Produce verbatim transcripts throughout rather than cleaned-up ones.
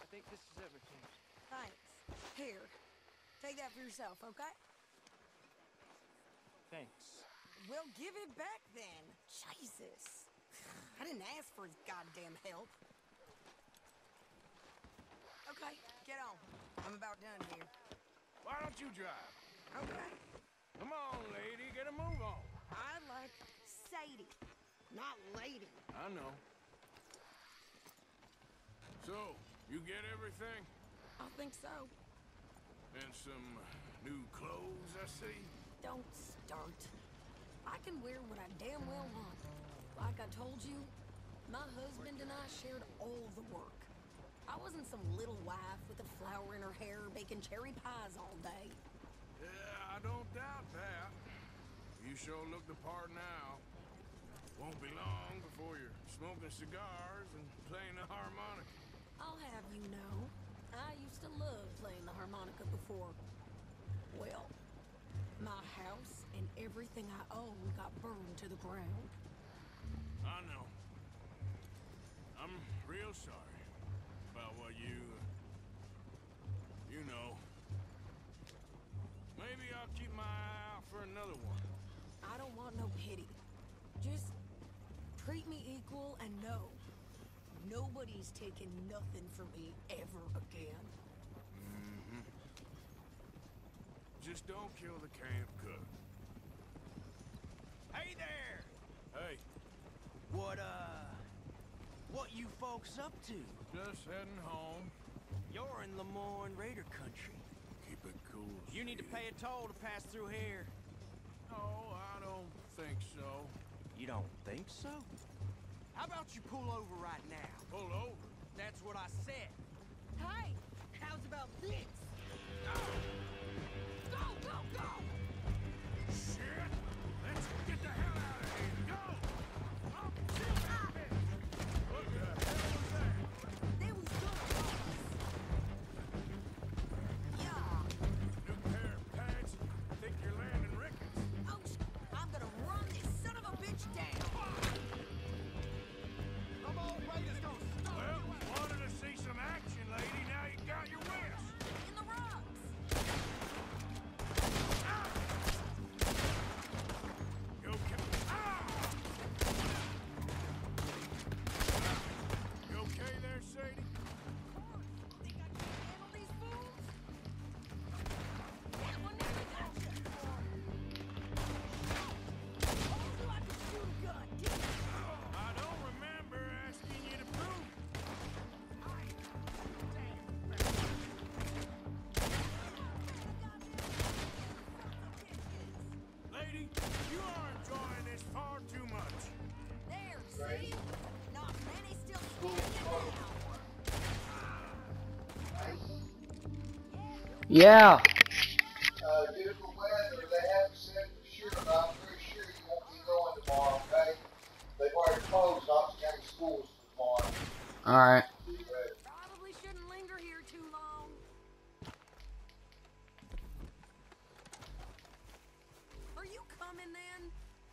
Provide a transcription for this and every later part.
think this is everything. Thanks. Here, take that for yourself, okay? Thanks. Well, give it back then. Jesus. I didn't ask for his goddamn help. Okay, get on. I'm about done here. Why don't you drive? Okay. Come on, lady, get a move on. I like Sadie, not lady. I know. So, you get everything? I think so. And some new clothes, I see? Don't start. I can wear what I damn well want. Like I told you, my husband and I shared all the work. I wasn't some little wife with a flower in her hair baking cherry pies all day. Yeah, I don't doubt that. You sure look the part now. Won't be long before you're smoking cigars and playing the harmonica. I'll have you know, I used to love playing the harmonica before. Well, my house and everything I own got burned to the ground. I know. I'm real sorry about what you... You know. Maybe I'll keep my eye out for another one. I don't want no pity. Just treat me equal and know nobody's taking nothing from me ever again. Mm-hmm. Just don't kill the camp cook. Hey there! Hey, What, uh... What you folks up to? just heading home. You're in Lemoyne Raider country. Keep it cool. You need to sweetie. pay a toll to pass through here. No, I don't think so. You don't think so? How about you pull over right now? Pull over. That's what I said. Hey, how's about this? Go, go, go! Shit! Let's get the hell out of here. Go! Oh, shit, baby! What the hell was that? They was good. Yeah. New pair of pants? Think you're landing Ricketts? Oh, sh I'm gonna run this son of a bitch down. Come on, Raiders, gonna stop. Well, wanted to see some action, lady. Now you got your wish. In the rocks. You okay? Ah! You okay there, Sadie? Think I can handle these fools? That one never got you. Told you I could shoot a gun, didn't I? I don't remember asking you to prove it. Lady, you are enjoying this far too much. There, see? Not many still standing now. Yeah. Uh, beautiful weather. They haven't said for sure, but I'm pretty sure you won't be going tomorrow, okay? They've already closed Knox County schools for tomorrow. Alright. Be ready. Probably shouldn't linger here too long. Are you coming then?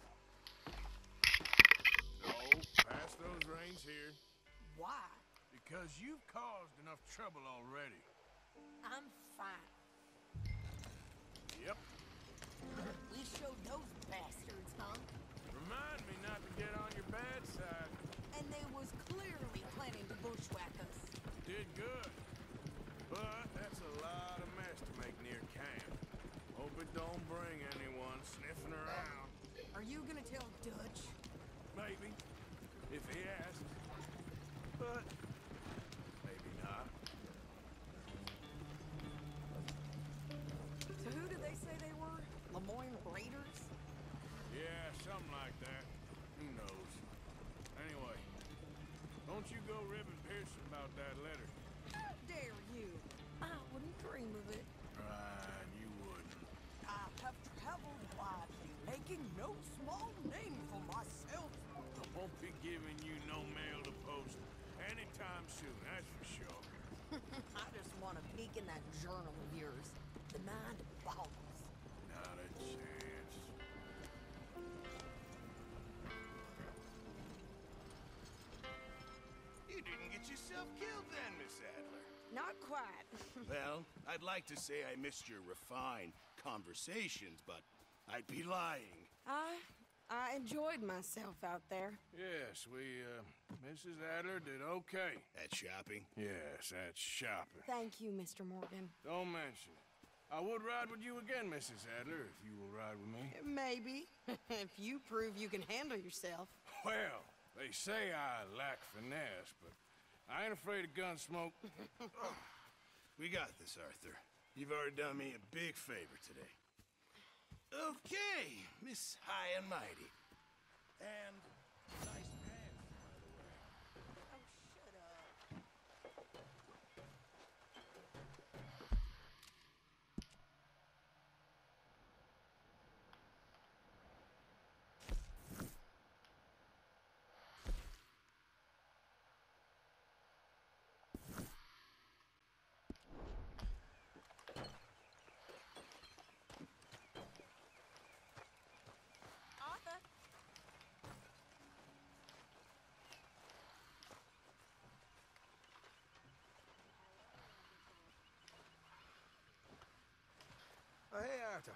No, pass those reins here. Why? Because you've caused enough trouble already. I'm fine. Yep. We showed those bastards, huh? Remind me not to get on your bad side. And they was clearly planning to bushwhack us. Did good. But that's a lot of mess to make near camp. Hope it don't bring anyone sniffing around. Are you gonna tell Dutch? Maybe. If he asks. But maybe not. So who did they say they were? Lemoyne Raiders? Yeah, something like that. Who knows? Anyway, don't you go ribbing Pearson about that letter. How dare you? I wouldn't dream of it. Right, you wouldn't. I have traveled widely, making no small name for myself. I won't be giving you no mail to post anytime soon, that's for sure. I just want to peek in that journal of yours. The mind boggles. Not a chance. You didn't get yourself killed then, Miss Adler. Not quite. Well, I'd like to say I missed your refined conversations, but I'd be lying. I... I enjoyed myself out there. Yes, we, uh, Missus Adler did okay. At shopping? Yes, that's shopping. Thank you, Mister Morgan. Don't mention it. I would ride with you again, Missus Adler, if you will ride with me. Maybe. If you prove you can handle yourself. Well, they say I lack finesse, but I ain't afraid of gun smoke. We got this, Arthur. You've already done me a big favor today. Okay, Miss High and Mighty. And nice pants, by the way. Oh, shut up. Arthur. Oh, hey, Arthur.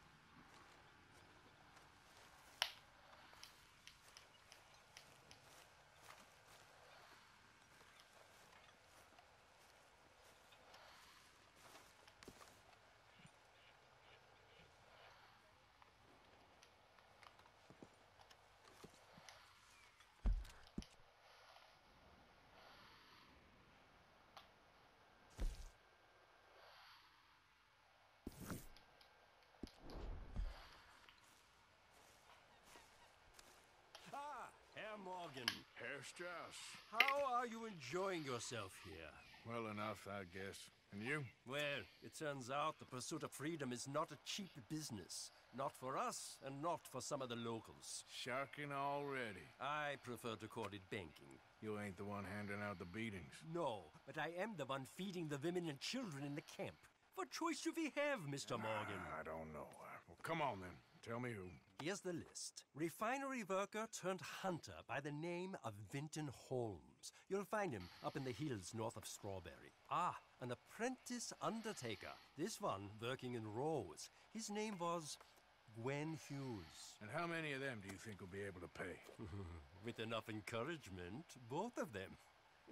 Ah, Herr Morgan. Herr Strauss. How are you enjoying yourself here? Well enough, I guess. And you? Well, it turns out the pursuit of freedom is not a cheap business. Not for us, and not for some of the locals. Sharking already. I prefer to call it banking. You ain't the one handing out the beatings. No, but I am the one feeding the women and children in the camp. What choice do we have, Mister Morgan? I don't know. Well, come on then. Tell me who. Here's the list. Refinery worker turned hunter by the name of Vinton Holmes. You'll find him up in the hills north of Strawberry. Ah, an apprentice undertaker. This one working in Rose. His name was Gwen Hughes. And how many of them do you think will be able to pay? With enough encouragement, both of them.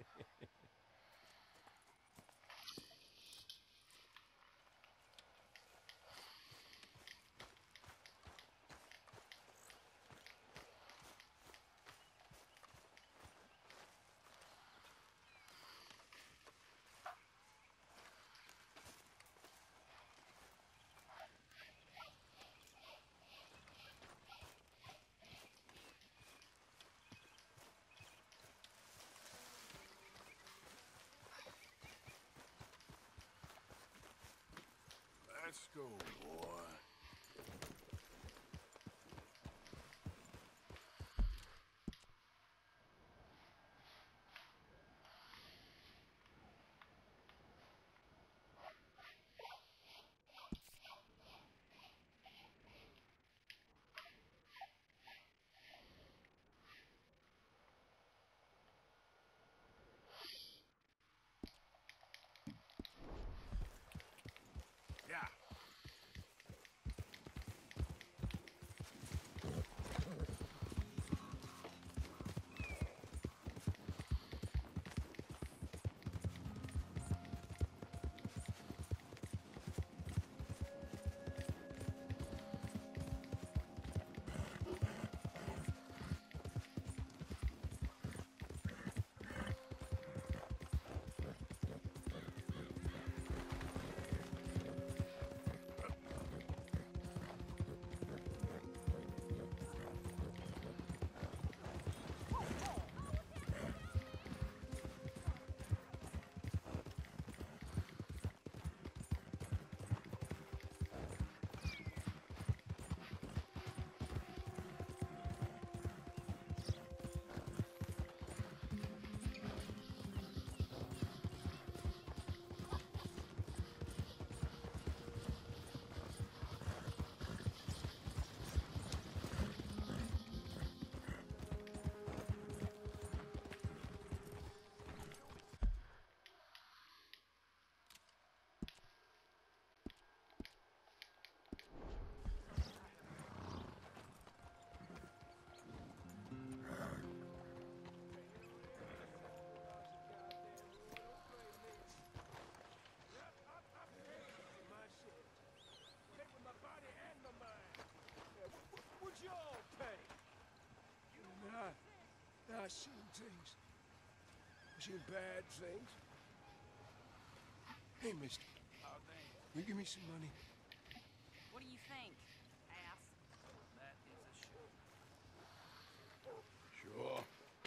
Let's go, boy. Yeah. I've seen things. I've seen bad things. Hey, mister. Oh, thanks. Will you give me some money? What do you think, ass? That is a show. Sure.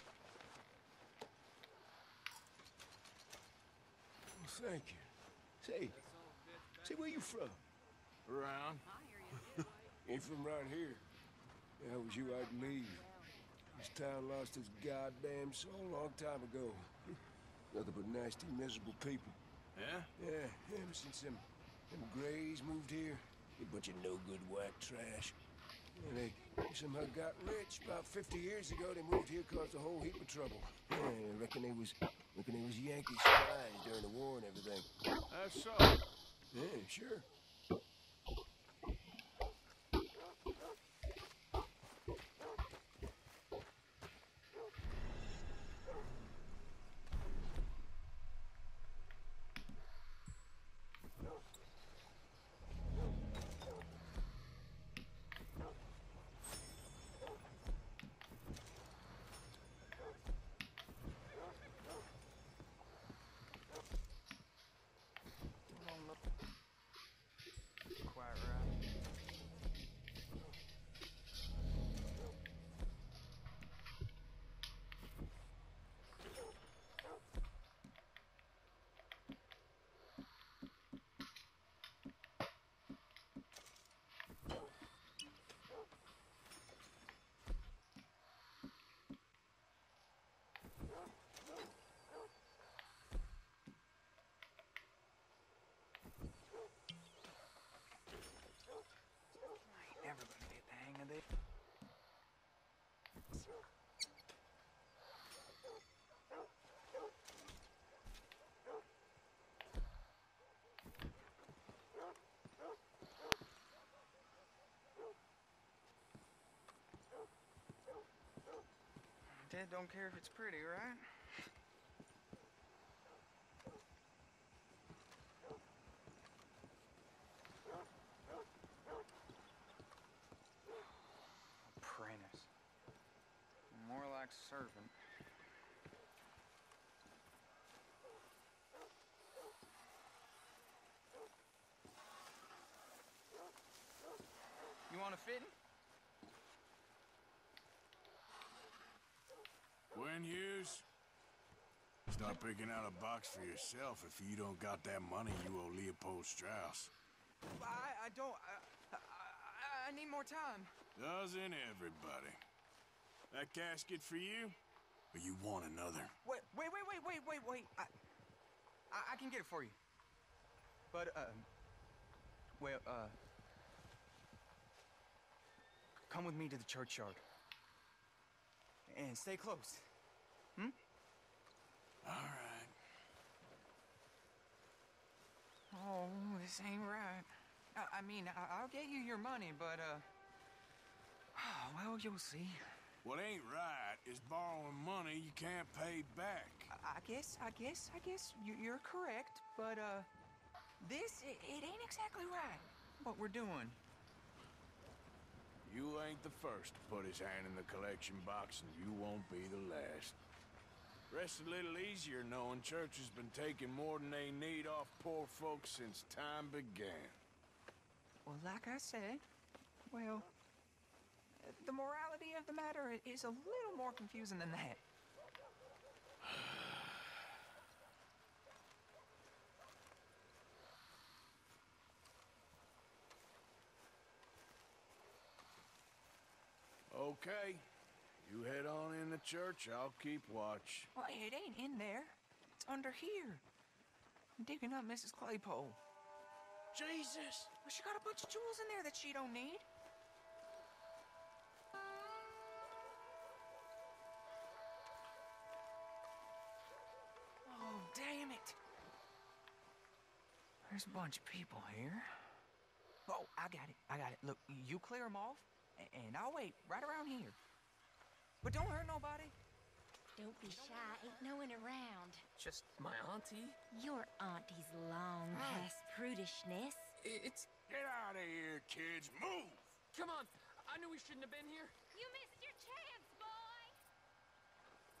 Well, thank you. Say, say, where you from? Around. I hear you. Ain't from right here. If I was you, I'd leave. This town lost its goddamn soul a long time ago. Nothing but nasty, miserable people. Yeah? Yeah, ever since them, them Grays moved here, a bunch of no-good white trash. And they somehow got rich. About fifty years ago, they moved here, caused a whole heap of trouble. Yeah, I reckon they was, reckon they was Yankee spies during the war and everything. That's so. Yeah, sure. Quite right. Never gonna get the hang of this. Dad don't care if it's pretty, right? Apprentice. More like servant. You want a fitting? When Hughes? Start picking out a box for yourself. If you don't got that money, you owe Leopold Strauss. I, I don't. I, I, I need more time. Doesn't everybody? That casket for you? Or you want another? Wait, wait, wait, wait, wait, wait, wait. I, I, I can get it for you. But, uh, well, uh, come with me to the churchyard. And stay close. Hmm? All right. Oh, this ain't right. I, I mean, I, I'll get you your money, but, uh, well, you'll see. What ain't right is borrowing money you can't pay back. I, I guess, I guess, I guess you, you're correct, but, uh, this, it, it ain't exactly right, what we're doing. You ain't the first to put his hand in the collection box, and you won't be the last. Rests a little easier knowing church has been taking more than they need off poor folks since time began. Well, like I said, well, the morality of the matter is a little more confusing than that. Okay. You head on in the church, I'll keep watch. Well, it ain't in there. It's under here. I'm digging up Missus Claypole. Jesus! Well, she got a bunch of jewels in there that she don't need. Oh, damn it. There's a bunch of people here. Oh, I got it. I got it. Look, you clear them off, and I'll wait right around here. But don't hurt nobody. Don't be shy, ain't no one around. Just my auntie? Your auntie's long past prudishness. It's... Get out of here, kids. Move! Come on. I knew we shouldn't have been here. You missed your chance, boy!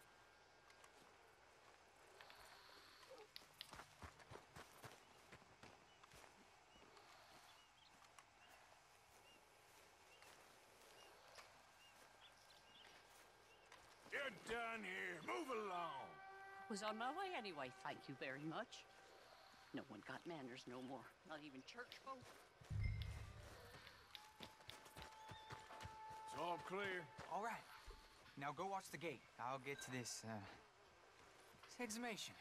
You're done here. Move along. Was on my way anyway, thank you very much. No one got manners no more, not even church folk. It's all clear. All right. Now go watch the gate. I'll get to this, uh, this exhumation.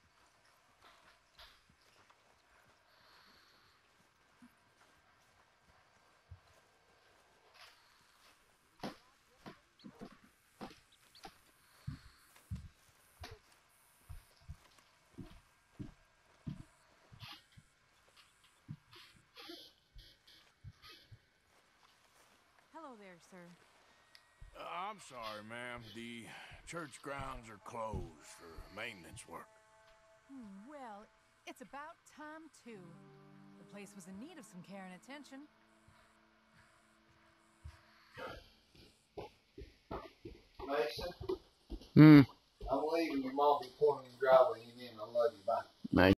Hello there, sir. Uh, I'm sorry, ma'am. The church grounds are closed for maintenance work. Hmm, well, it's about time, too. The place was in need of some care and attention. Mason, Hmm. I'm leaving your mom be pointing the driveway. You in. I love you. Bye.